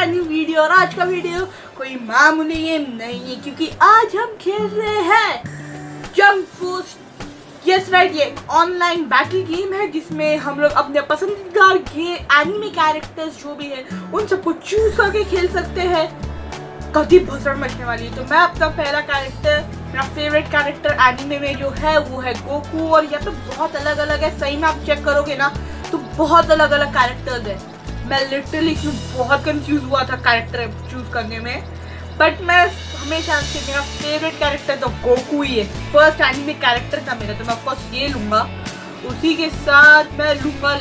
Brand new video. और आज का वीडियो कोई मामूली गेम नहीं है, क्योंकि आज हम खेल रहे हैं जंप फोर्स। यस राइट, ये ऑनलाइन बैटल गेम है जिसमें हम लोग अपने पसंदीदा एनिमे कैरेक्टर्स जो भी है उन सबको चूज करके खेल सकते हैं। कभी भसड़ मचने वाली है। तो मैं अपना पहला कैरेक्टर, मेरा फेवरेट कैरेक्टर एनिमे में जो है वो है गोकू। और यहाँ पे बहुत अलग अलग है, सही में आप चेक करोगे ना तो बहुत अलग अलग कैरेक्टर्स है। मैं लिटरली बहुत कंफ्यूज हुआ था कैरेक्टर चूज करने में, बट मैं हमेशा से मेरा फेवरेट कैरेक्टर तो गोकू ही है। फर्स्ट एनिमे कैरेक्टर था मेरा, तो मैं ऑफकोर्स ये लूंगा। उसी के साथ मैं लूंगा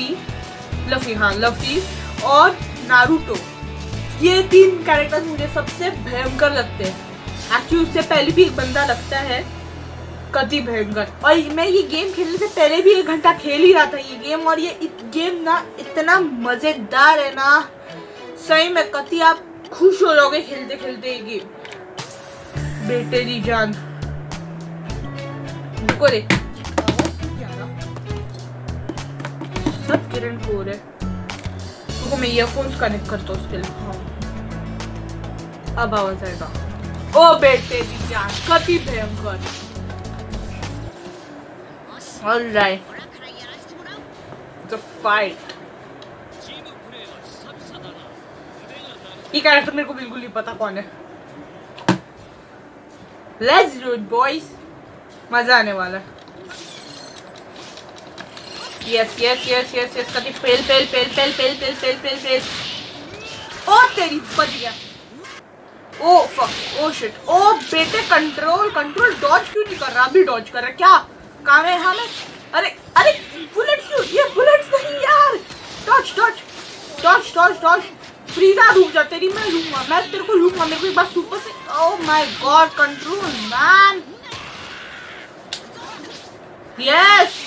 लफी और नारुतो। ये तीन कैरेक्टर्स मुझे सबसे भयंकर लगते हैं। एक्चुअली उससे पहले भी एक बंदा लगता है कति भयंकर, और मैं ये गेम खेलने से पहले भी 1 घंटा खेल ही रहा था ये गेम। और ये गेम ना इतना मजेदार है ना, सही में कति आप खुश हो जाओगे खेलते खेलते ये गेम। बेटे दी जान को दे सब किरण को है, तो मैं ईयरफोन्स कनेक्ट करता हूँ उसके लिए। हाँ अब आवाज आएगा। ओ बेटे दी जान कति भयंकर। Alright, the fight. ये कैरेक्टर मेरे को बिल्कुल नहीं पता कौन है। Let's do it, boys. मजा आने वाला है। Yes. कभी पेल। ओ तेरी बच गया। ओ फक, ओ शिट, ओ बेटे कंट्रोल डॉज क्यों नहीं कर रहा? अभी डॉज कर रहा क्या? काम है हमें। अरे बुलेट्स क्यों? ये बुलेट्स नहीं यार। डॉज फ्रीजा रुक जा, तेरी मैं लूंगा, मैं तेरे को लूंगा। मेरे को एक बार सुपर से, oh my god, control man. Yes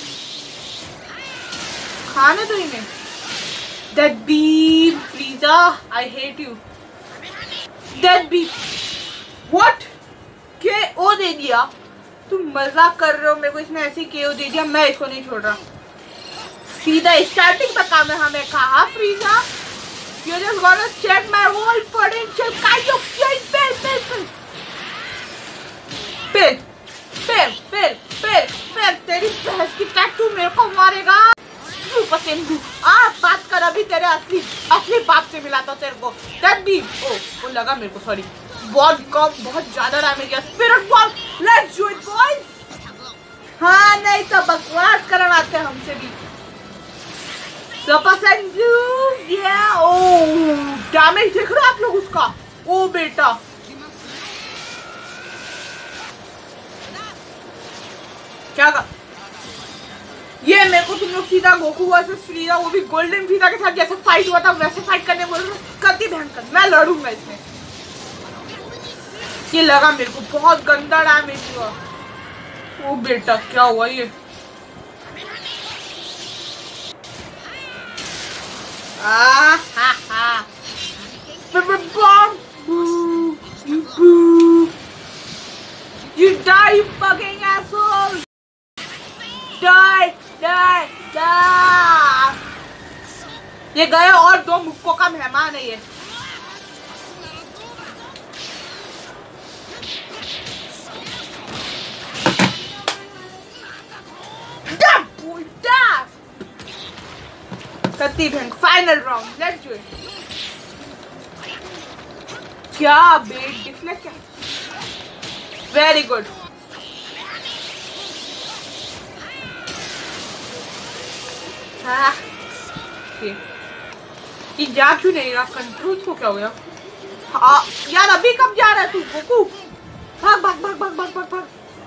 खाने तो इन्हें। That beam Frieza, I hate you. That beam what के ओ दे दिया? तुम मजाक कर रहे हो? मेरे को इसने ऐसे केओ दे दिया, मैं इसको नहीं छोड़ रहा। सीधा स्टार्टिंग तक काम है हमें। कहा फ्रीजा, you just gonna check my whole potential kind of फिर तेरी बहस की टैटू मेरे को मारेगा। बात कर अभी, तेरे असली बाप से मिला था तेरे को। दैट बी वो लगा मेरे को, सॉरी, बहुत कम, बहुत ज्यादा डैमेज है। Spirit ball, let's do it boys. हाँ नहीं तो बकवास करना आते हैं हमसे भी। डैमेज देख रहे हो आप लोग उसका? ओ बेटा क्या कर? ये मेरे को तुम लोग सीधा गोकू वर्सेस फ्रीजा, वो भी गोल्डन फ्रीजा के साथ जैसे फाइट हुआ था वैसे फाइट करने बोल रहे। कति भयंकर, मैं लड़ूंगा इसमें। ये लगा मेरे को बहुत गंदा डैमेज हुआ। ओ बेटा क्या हुआ ये? You die, you fucking asshole! Die! ये गए और 2 मुक्कों का मेहमान है ये। कति भयंकर। Final round, let's do it. क्या बेट डिफ्लेक्ट, क्या वेरी गुड। हाँ ये जा क्यों नहीं रहा? कंट्रोल को क्या हो गया? हाँ यार अभी कब जा रहा है तू गोकू? भाग।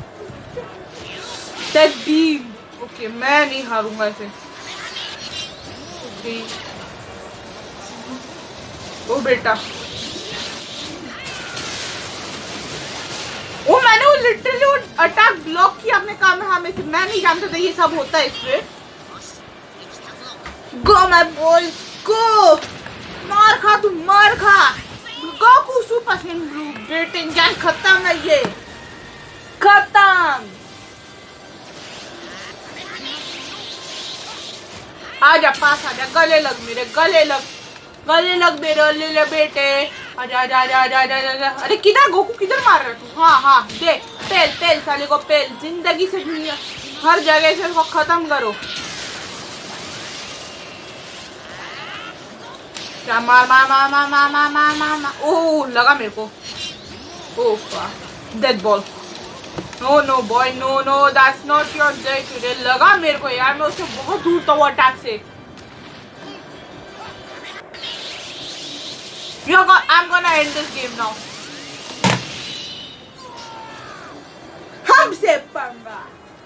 दैट बीम, ओके मैं नहीं हारूंगा ऐसे। ओ बेटा, ओ मैंने वो लिटरली वो अटैक ब्लॉक किया अपने काम में। हाँ में से मैं नहीं जानता था ये सब होता है इसमें। गो माय बॉयज गो, मार खा तू, मार खा। गोकू सुपर सिंब्रू बेटे जान खत्म है ये, खत्म। आजा पास आजा, गले लग मेरे, गले लग। गले लग मेरे ले बेटे, आजा आजा आजा आजा आजा आजा। अरे किधर गोकू, किधर मार रहा तू? हाँ हाँ देख, पेल पेल साले को पेल, जिंदगी से दुनिया हर जगह से इसको खत्म करो। क्या मार मार मार मार मार मार मार मार मार। ओह लगा मेरे को। Oh dead ball. No no boy no no, that's not your death. लगा मेरे को यार, मैं उससे बहुत दूर था वो अटैक से। I'm gonna end this game now. हमसे पंगा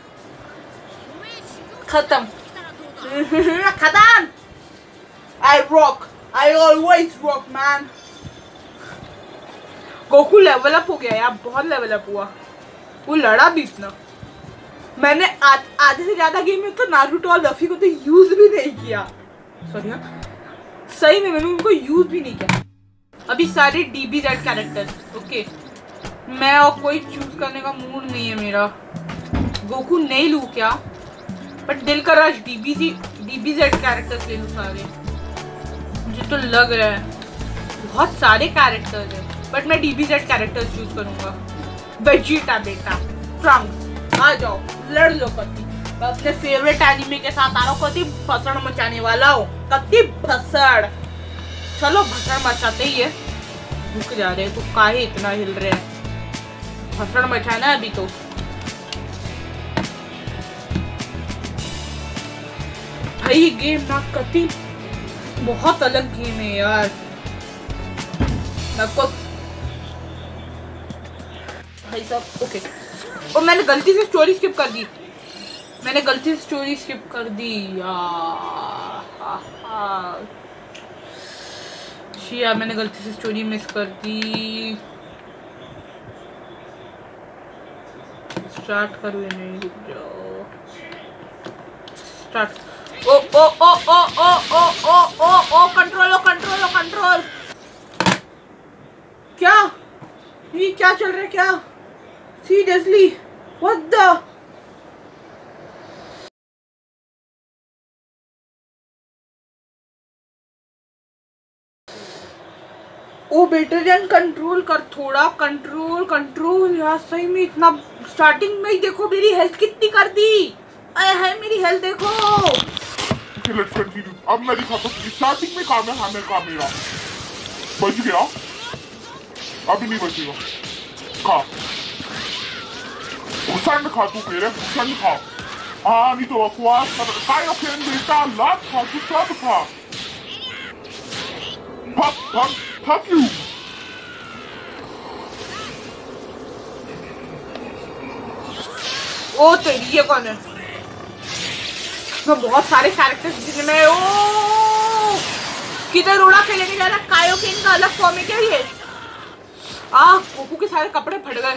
खत्म। खत्म। I rock. I always rock man. Goku level up हो गया यार, बहुत लेवल अप हुआ। वो लड़ा भी इतना। मैंने आधे से ज्यादा गेम में तो नारुतो और लफी को तो यूज भी नहीं किया। सॉरी हाँ, सही में मैंने उनको यूज भी नहीं किया। अभी सारे DBZ कैरेक्टर। ओके, मैं और कोई चूज करने का मूड नहीं है मेरा। गोकू नहीं लूँ क्या, बट दिल कर रहा है DBZ कैरेक्टर्स ले लूँ सारे। मुझे तो लग रहा है बहुत सारे कैरेक्टर्स हैं, बट मैं DBZ कैरेक्टर्स चूज करूँगा। वेजिटा बेटा, ट्रंक्स आ जाओ, लड़ लो कति। मैं अपने फेवरेट एनिमे के साथ आ रहा हूँ, कति भसड़ मचाने वाला हूँ, कति भसड़। चलो भसड़ मचाते ही है। रुक जा रहे तो काहे इतना हिल रहे हैं, भसड़ मचाना है अभी तो। भाई ये गेम ना कति बहुत अलग गेम है यार। भाई साहब ओके, और मैंने गलती से स्टोरी स्किप कर दी। यार मैंने गलती से स्टोरी मिस कर दी। स्टार्ट करो या नहीं, रुक जाओ। Start. Oh oh oh oh oh oh oh oh oh control. क्या ये क्या चल रहा है क्या? Seriously what the. Oh better than control कर, थोड़ा कंट्रोल यार। सही में इतना स्टार्टिंग में ही देखो मेरी हेल्थ कितनी कर दी। अरे है मेरी हेल्थ देखो। Let's continue. अब मैं दिखाता हूँ स्टार्टिंग में काम है। हाँ मैं काम मेरा बच गया, अभी नहीं बचेगा। खा घुसन खा, तू मेरे घुसन खा। हाँ नहीं तो बकवास बेटा, लात खा तू, सब खा। Fuck you! ओ तेरी, ये कौन है? मैं बहुत सारे कैरेक्टर्स जिनमें ओ किधर उड़ा के लेके जा रहा। कायोकेन का अलग फॉर्म है क्या ये? गोकू के सारे कपड़े फट गए।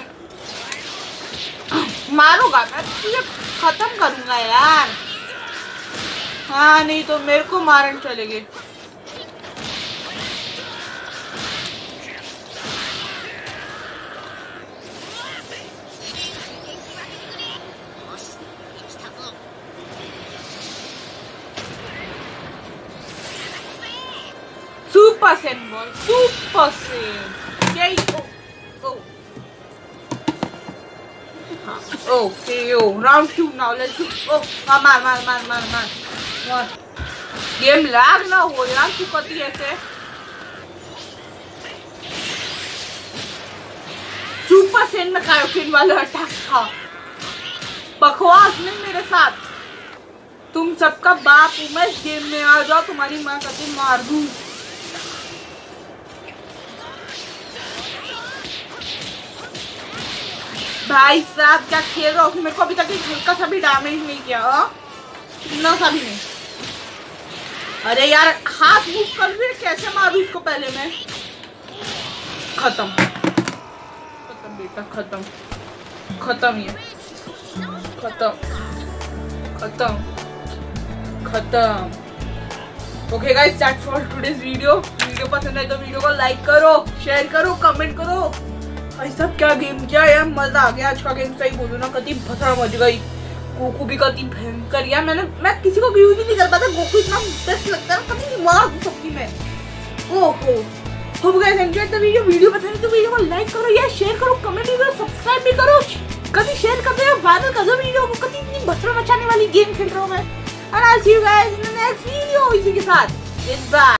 मारूंगा मैं तुझे, खत्म करूंगा यार। हाँ नहीं तो मेरे को मारने चलेंगे। Super Saiyan boy, Super Saiyan. Yay! Oh. Okay, yo. Round 2 now. Let's do. Oh, मार. गेम लैग ना हो यार, तू कती ऐसे। सुपर सेन में कायोकेन वाला अटैक था। बकवास नहीं मेरे साथ। तुम सबका बाप हूँ मैं, इस गेम में आ जाओ, तुम्हारी माँ कति मार दूँ। भाई साहब क्या खेल रहा हूँ, मेरे को अभी तक हल्का सा भी डैमेज नहीं किया। इतना सा भी नहीं। अरे यार हाथ मूव कर रही है, कैसे मारूं इसको पहले मैं। खत्म बेटा, खत्म ये, खत्म। Okay guys, that's for today's video पसंद है तो वीडियो को लाइक करो, शेयर करो, कमेंट करो। भाई सब क्या गेम किया यार, मजा आ गया आज का गेम। सही बोलूं ना, कति भसड़ मच गई। गोकू भी कति भयंकर यार। मैं किसी को यूज ही नहीं कर पाता। गोकू इतना बेस्ट लगता है, कति मार दूं सबकी मैं। को। Hope guys enjoyed the video पसंद है तो वीडियो को लाइक करो या शेयर करो, कमेंट भी करो, सब्सक्राइब भी करो। कभी शेयर कर दो, वायरल कर दो वीडियो को। कभी इतनी बसरा मचाने वाली गेम खेल रहा हूँ मैं। And I will see you guys in the next video इसी के साथ। Goodbye.